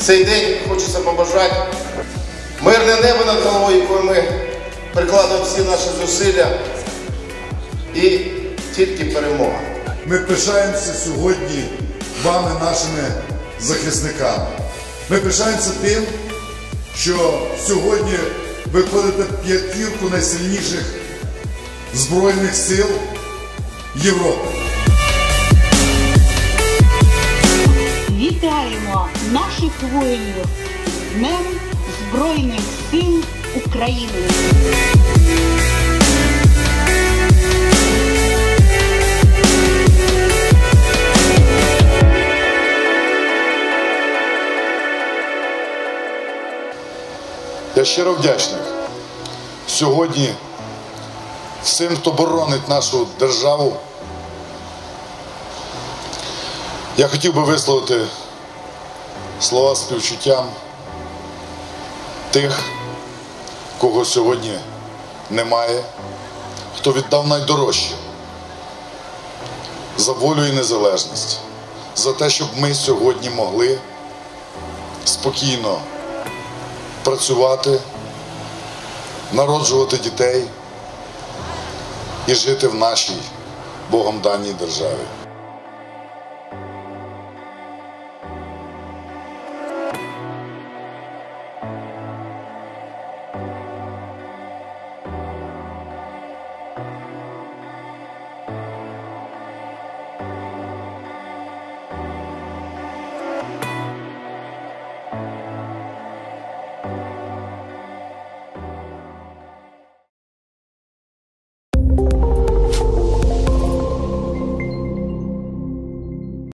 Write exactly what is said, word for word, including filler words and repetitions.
цей день хочеться побажати мирне небо над головою, якою ми прикладаємо всі наші зусилля, і тільки перемога. Ми пишаємося сьогодні вами, нашими захисниками. Ми пишаємося тим, що сьогодні ви входите в п'ятірку найсильніших Збройних сил Європи. Вітаємо наших воїнів з Днем Збройних сил України! Я щиро вдячний сьогодні всім, хто боронить нашу державу. Я хотів би висловити слова співчуттям тих, кого сьогодні немає, хто віддав найдорожче за волю і незалежність, за те, щоб ми сьогодні могли спокійно працювати, народжувати дітей і жити в нашій Богом даній державі.